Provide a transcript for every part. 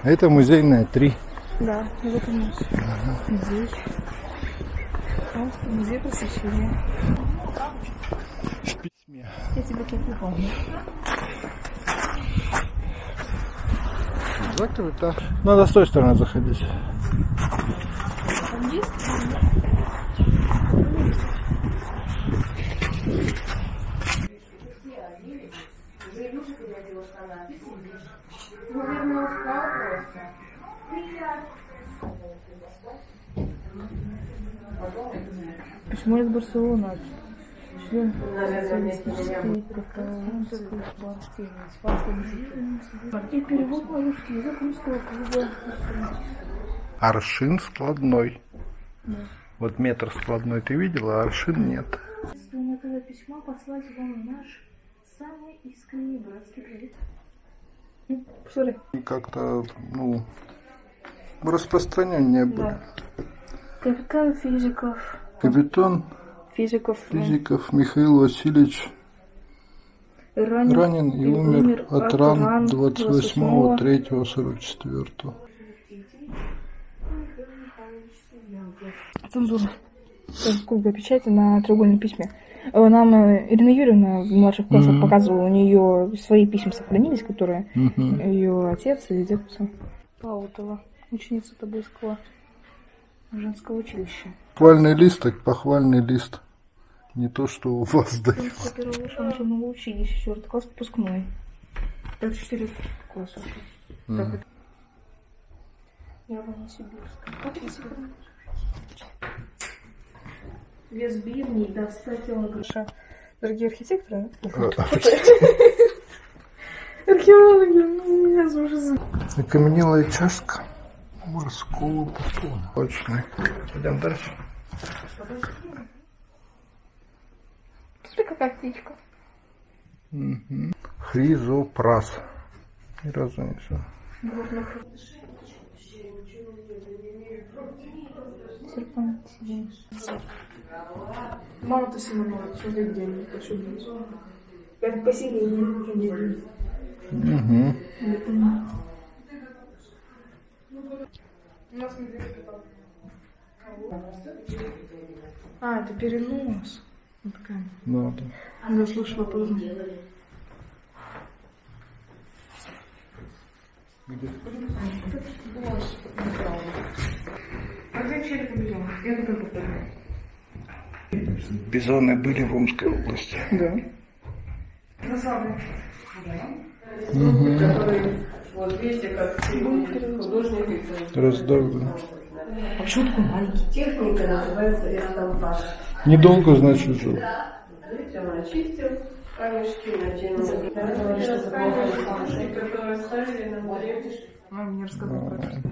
А это музейная 3. Да, вот это наш музей. Музей просвещения. В письме. Я тебя тут не помню. Закрыто, да. Надо с той стороны заходить. Там есть? Почему из Барселоны? Член социалистической профранцузской партии. И перевод на русский язык русского клуба. Аршин складной. Да. Вот метр складной ты видела, а аршин нет. С этого письма послать вам наш самый искренний братский привет. Посмотри. Как-то, ну, распространеннее были. Да. Капитан физиков. Капитан Физиков Михаил Васильевич ранен и умер от ран 28.03.44. Цензура. Сколько печати на треугольном письме. Нам Ирина Юрьевна в младших классах показывала, у нее свои письма сохранились, которые ее отец и дед писал. Паутова, ученица Тобольского женского училища. Похвальный лист, так похвальный лист. Не то, что у вас дают. Первого шансового училища, 4 класс, выпускной. Это 4 класса. Так, это... Я в Новосибирске. Как я себе... Вес бивней до 100 килограмм. Дорогие архитекторы, археологи, меня ужас. Окаменелая чашка морского пустого. Точно. Идем дальше. Смотри, какая птичка. Хризопрас. Ни разу не все. Мама-то Симонова, смотри, где они повсюду. Это поселение уже не. А, это перенос. Вот такая. Надо. Я слышала поздно. Где? А где череп бизон? Я туда попаду. Бизоны были в Омской области. Да. Красавцы. Который, вот видите, как художник. Раздавлен. А почему такой маленький? Техника называется эстампаж. Недолго, значит, жил. Видите, он очистил камешки, натянул. Которые ставили на море. Мама мне рассказала про это.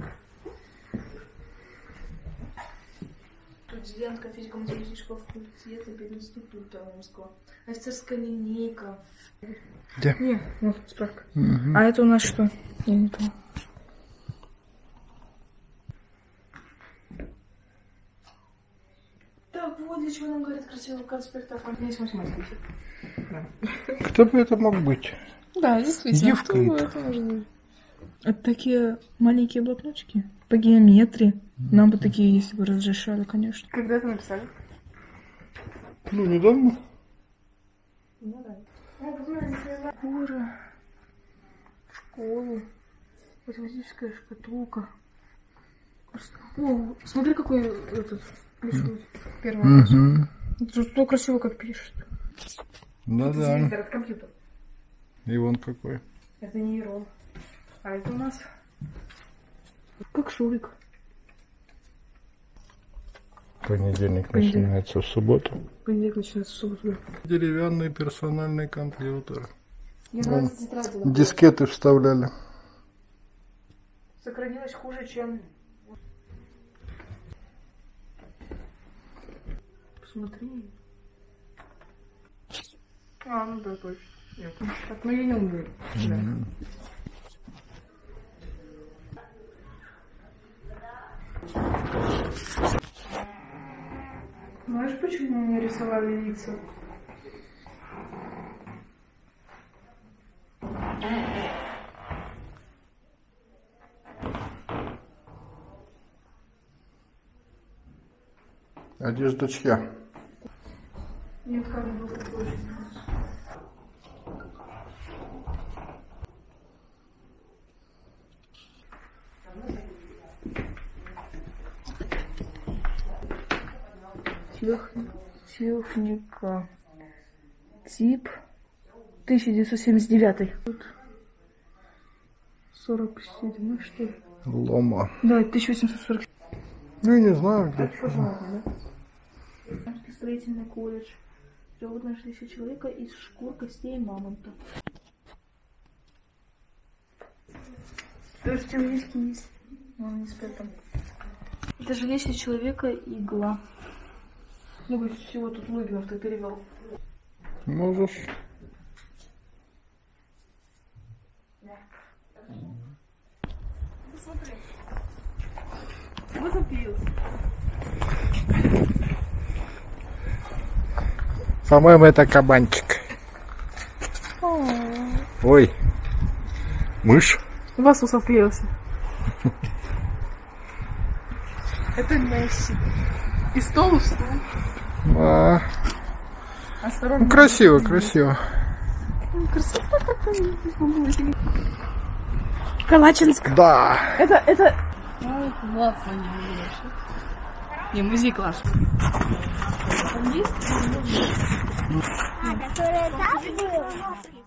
Тут студентка физико-математического факультета пединститута Омского. Офицерская линейка. Где? Нет, вот справка. А это у нас что? Я не поняла. Так, вот для чего нам говорят красивый конспект оформления с математикой. Кто бы это мог быть? Да, действительно. Евклид. Это может быть. Это такие маленькие блокнотики по геометрии. Нам бы такие, если бы разрешали, конечно. Когда это написали? Ну, недавно. Ну да. Шкура. Школу. Математическая шкатулка. О, смотри, какой этот пишут. Первый класс. Тут что красиво как пишет. Да-да. Телевизор, это компьютер. И вон какой. Это нейрон. А это у нас как Шурик. Понедельник начинается в субботу. Понедельник начинается в субботу. Деревянный персональный компьютер. Мне нравится тетрадь. Дискеты вставляли. Сохранилось хуже, чем... Посмотри. А, ну да, точно. Так, ну я не умею. Да. Знаешь, почему мы рисовали лица? Одежда чья? Нет, камень был такой же. Техника. Тип 1979. 47, что ли? Лома. Да, 1840. Ну, я не знаю, где. Строительный колледж. Животное жилище человека из шкур, костей мамонта. То есть человеческий есть. Он не спит там. Это жилище человека игла. Ну, всего тут Лыгинов ты перевел. Можешь. Посмотри. Возопился. По-моему, это кабанчик. Ой. Мышь. Вас усоплился. Это Месси. И стол в стол. А. Осторожно. Ну, красиво, красиво. Красиво как-то. Калачинск. Да. Это... Классно, не музей классный. Там есть? А, которая там была?